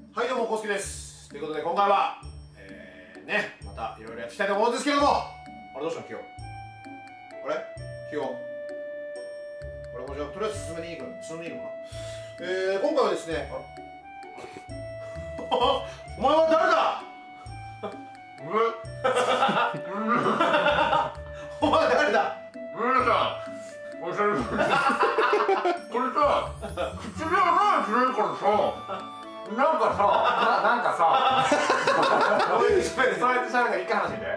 はい、どうも、こうすけです。ということで、今回は、またいろいろやっていきたいと思うんですけども、あれ、どうしたの、キヨ。あれキヨ。これもじゃあ、とりあえず進めていいかな、進んでいいのかな。今回はですね、お前は誰だお前は誰だごめんなさい。おしゃれ。これさ、口がないずれるからさ、なんかさ、そうやって喋るから一回話して。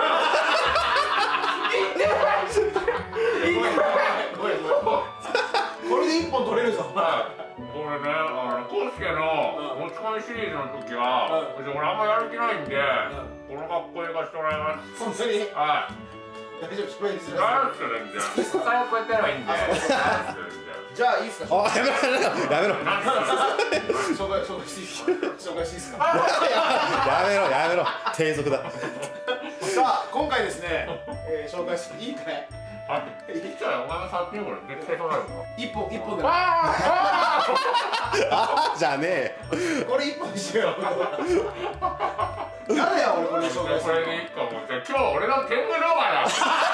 ごめん。これで一本取れるぞ。 これね、コウスケの持ち込みシリーズの時は、俺あんまやる気ないんで、この格好で行かせてもらいます。 本当にはい。 大丈夫、失敗にする。 大丈夫ですよ、全然。最悪こうやってやればいいんで。 じゃあいいっすか。 あ、やめろ紹介していいっすか。紹介していいっすか。 やめろ低俗だ。 さあ今回ですね、紹介していいかい。 はい。いいじゃん、お前が触ってみよう。これ絶対そうなるぞ。 一本で。 あじゃねえ。 これ一本にしよう。誰や俺これ紹介する。 これでいいかも。じゃあ今日俺の天狗動画だ。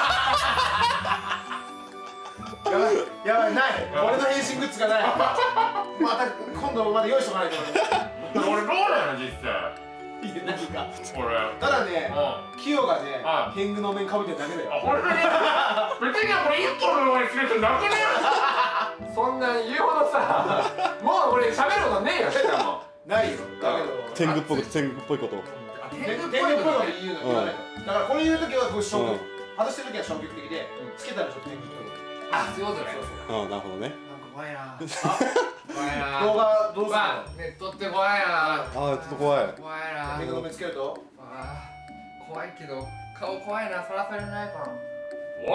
やばいない。俺の変身グッズがない。今度まだ用意しとかないと。 俺どうだよ実際。 いや何か。 これ。 ただね、キヨがね、天狗の面かぶってるだけだよ。 あ、本当に。別にこれ一本の動画にする人なくね。そんな言うほどさ、もう俺喋ることねえよ。 ないよ。だけど。 天狗っぽいこと。 天狗っぽいこと言わないと。だからこれ言うときはこう消極。外してるときは消極的で、つけたらちょっと天狗っぽいこと。 あ、そういうことね。 ああ、なるほどね。 なんか怖いな。 怖いな。 動画どうするの？ ネットって怖いな。 ああ、ちょっと怖い。 怖いな。 天狗の目つけると？ 怖いけど顔怖いな。さらされないから。おいおい。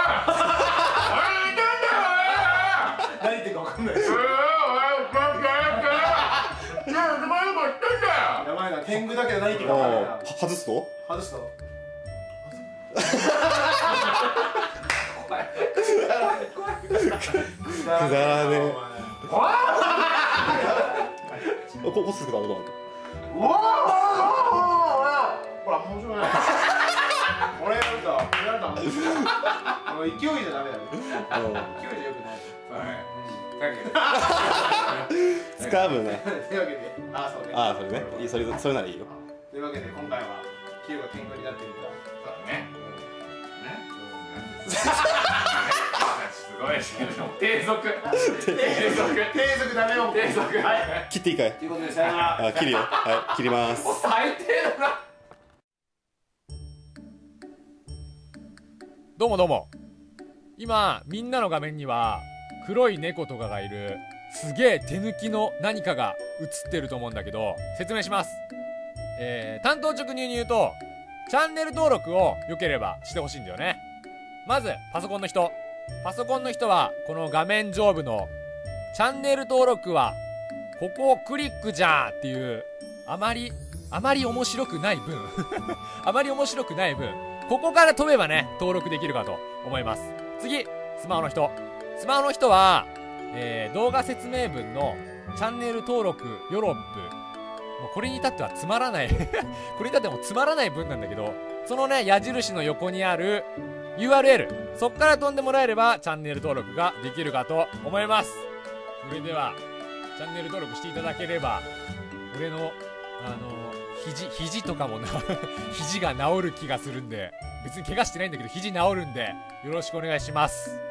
何言ってるかわかんない。やばいな、天狗だけど何言ってるかわかんないな。 外すと？くだらねえ。こすくだろうな。 ほら、面白い。これやると勢いじゃダメだね。勢いじゃよくない。 使うね。 というわけで、そうね。 ああ、それね。それならいいよ。 というわけで、今回はキヨが天狗になっていると。 そうだね。すごいですけど、低俗ダメよ。低俗。はい。 切っていいかい？ ということで、さよなら。 あ、切るよ。はい、切ります。 最低だな。 どうも今みんなの画面には黒い猫とかがいるすげえ手抜きの何かが映ってると思うんだけど、説明します。単刀直入に言うと、チャンネル登録を良ければしてほしいんだよね。まずパソコンの人はこの画面上部のチャンネル登録はここをクリックじゃーっていうあまり面白くない分ここから飛べばね、登録できるかと思います。次、スマホの人は、動画説明文のチャンネル登録よろっぷ。もうこれに至ってはつまらない。これに至ってもつまらない文なんだけど、そのね、矢印の横にある URL、そっから飛んでもらえればチャンネル登録ができるかと思います。それでは、チャンネル登録していただければ、俺の、肘とかも肘が治る気がするんで、別に怪我してないんだけど肘治るんでよろしくお願いします。